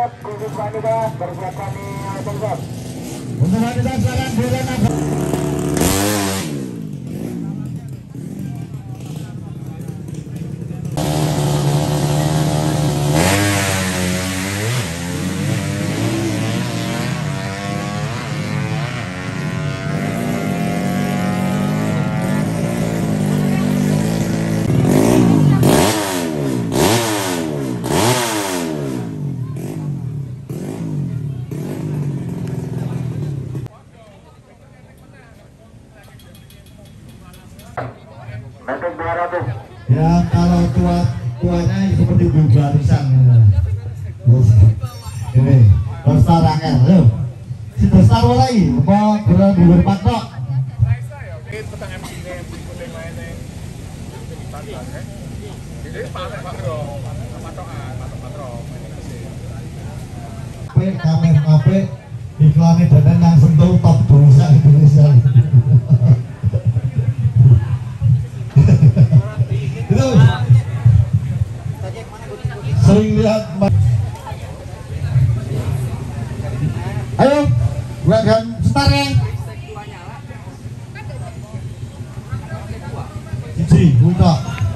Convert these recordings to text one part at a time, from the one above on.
khusus wanita bersiapkan nih Alfonso. Untuk wanita silakan silakan. Metik 200. Ya kalau tuanya seperti buga pisang. Ini besar angel, yuk. Si besar lagi, apa bener patok. Kafe iklannya dan yang sentuh top dosa Indonesia. Itu sering lihat. Ayo buatkan setar ya. Cici, buka.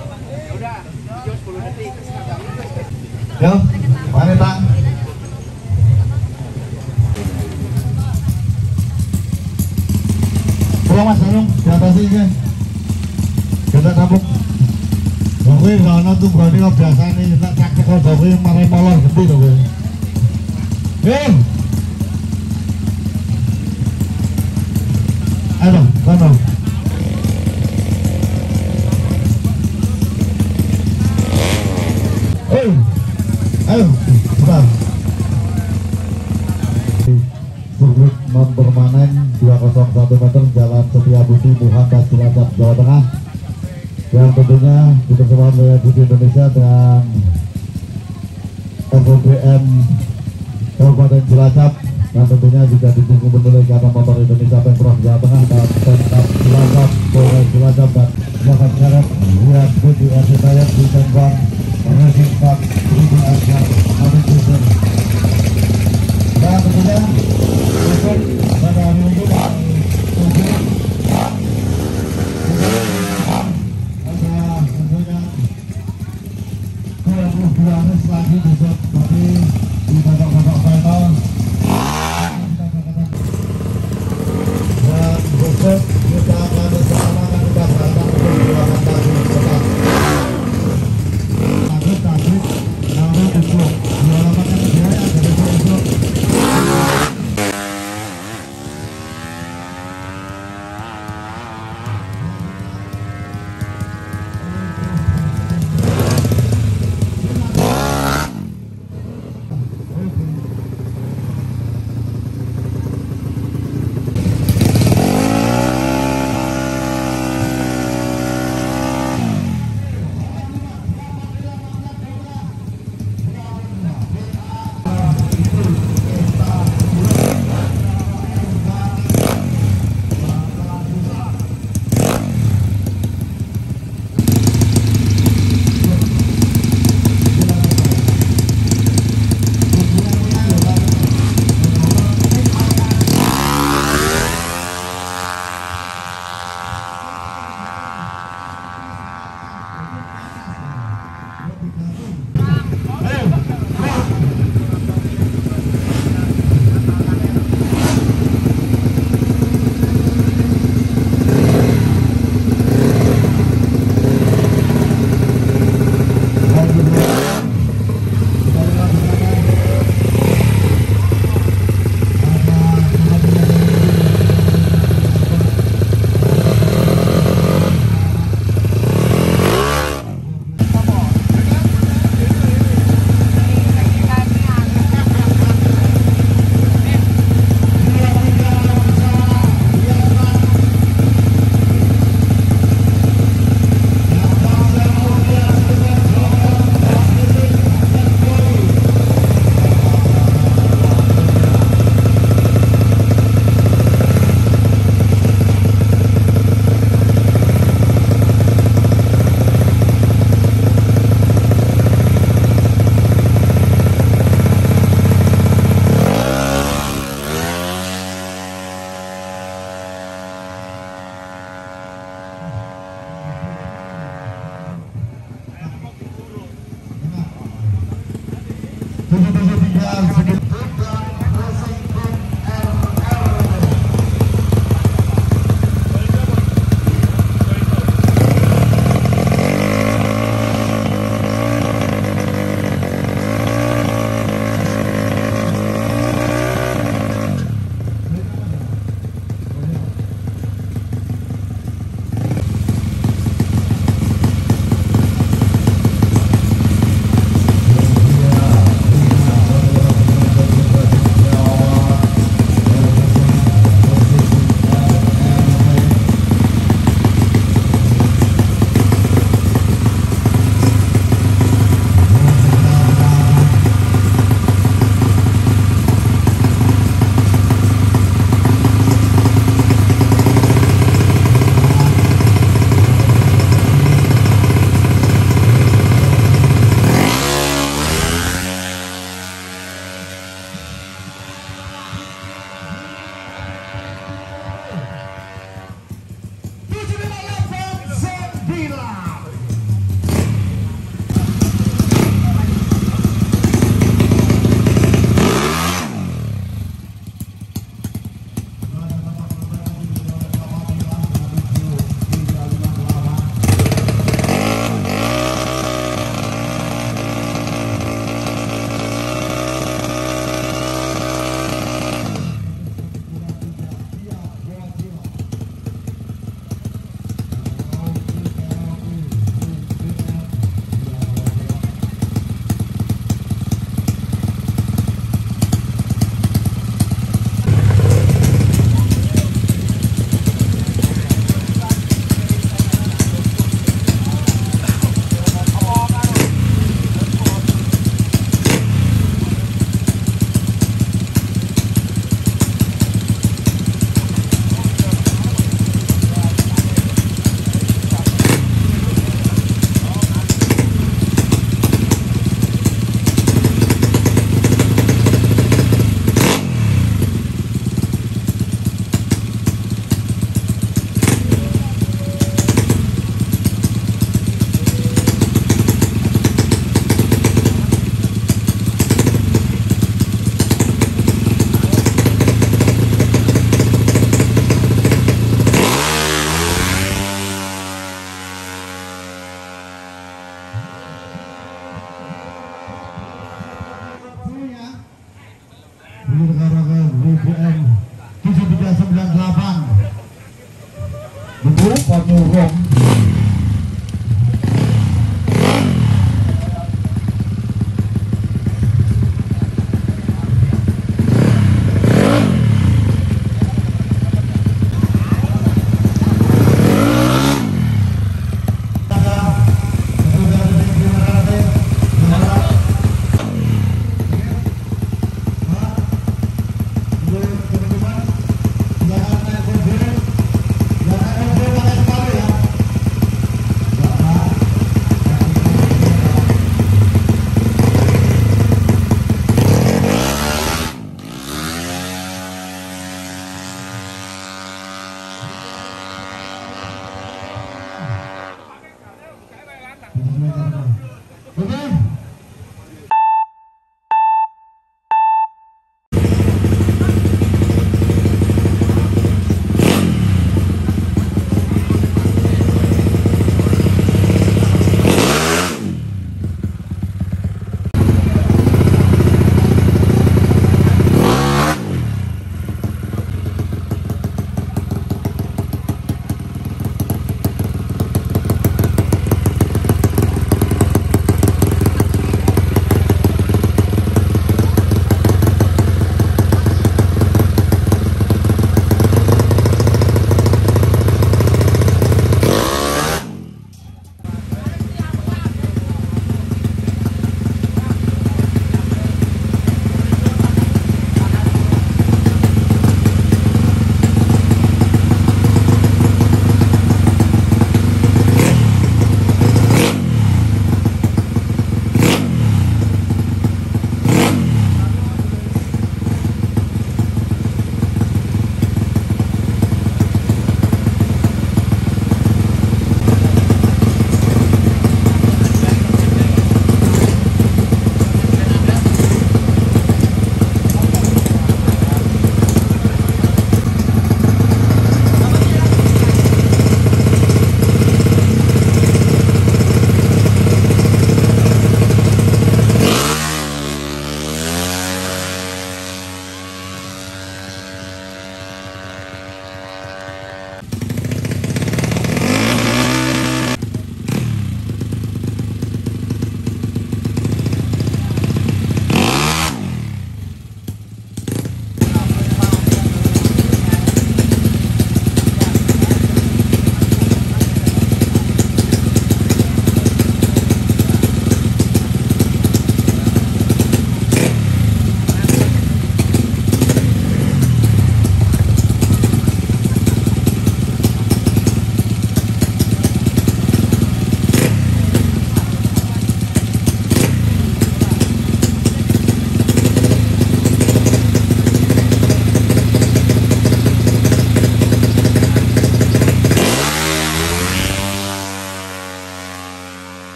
Yo, mari tang. Pulang Mas Hanung, di atas ini. Kita tabuk. Oke, kalau tuh berani kok biasa nih kita cakap kalau oke marai molor gede tuh gue. Ayo, mana? Ayo, sebentar. Sirkuit non permanen 201 meter Jalan Setiabudi Muhammad Cilacap Jawa Tengah. Yang tentunya dipersembahkan oleh Budi Indonesia dan FOBM Kabupaten Cilacap, dan tentunya juga didukung oleh Ikatan Motor Indonesia Pemprov Jawa Tengah dan Pemkab Cilacap, Polres Cilacap dan Jakarta Syarat, Lihat Budi Asitayat di Tembang, Racing Park, Budi Asyar, Amin Jujur. Dan tentunya besok pada hari Minggu lagi besok tapi di babak-babak final dan besok kita akan bersama-sama kita berantem untuk jualan tadi tetap target namun itu Wong.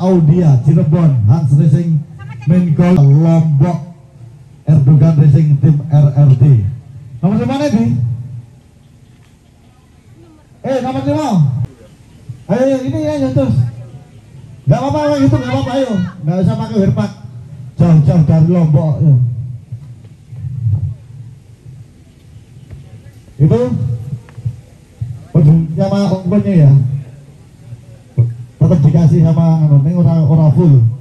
Audia Cirebon, Hans Racing Main Goal Lombok, Erdogan Racing Tim RRT. Nomor 5 mana ini? Nomor 5. Ayo ini ya terus. Gak apa-apa itu, gak apa-apa, ayo. Gak usah pakai herpak. Jauh-jauh dari Lombok. Ayo. Itu ujungnya sama ongkonya ya. Tetap dikasih sama ini orang full.